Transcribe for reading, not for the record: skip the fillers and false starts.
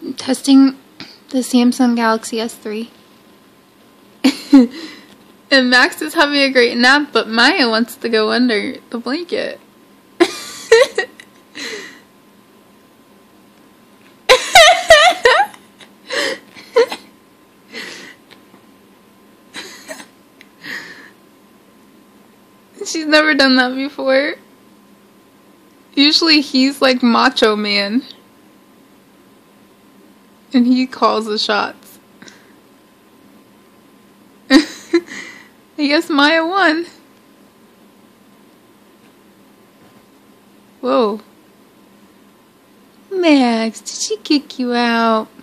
testing the Samsung Galaxy S3. And Max is having a great nap, but Maya wants to go under the blanket. She's never done that before. Usually he's like Macho Man. And he calls the shots. I guess Maya won. Whoa. Max, did she kick you out?